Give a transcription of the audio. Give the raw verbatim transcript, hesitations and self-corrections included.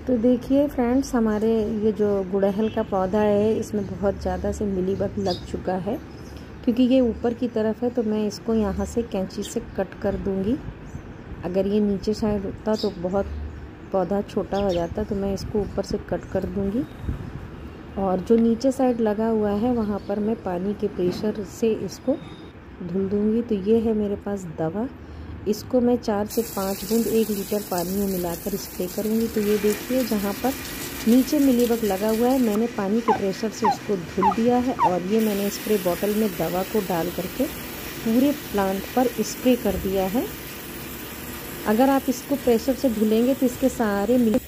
तो देखिए फ्रेंड्स, हमारे ये जो गुड़हल का पौधा है इसमें बहुत ज़्यादा से मिलीबग लग चुका है। क्योंकि ये ऊपर की तरफ है तो मैं इसको यहाँ से कैंची से कट कर दूँगी। अगर ये नीचे साइड होता तो बहुत पौधा छोटा हो जाता, तो मैं इसको ऊपर से कट कर दूँगी। और जो नीचे साइड लगा हुआ है वहाँ पर मैं पानी के प्रेशर से इसको धुल दूँगी। तो ये है मेरे पास दवा, इसको मैं चार से पाँच बूंद एक लीटर पानी में मिलाकर स्प्रे करूँगी। तो ये देखिए, जहाँ पर नीचे मिलीबग लगा हुआ है मैंने पानी के प्रेशर से उसको धुल दिया है और ये मैंने स्प्रे बॉटल में दवा को डाल करके पूरे प्लांट पर स्प्रे कर दिया है। अगर आप इसको प्रेशर से धुलेंगे तो इसके सारे मिली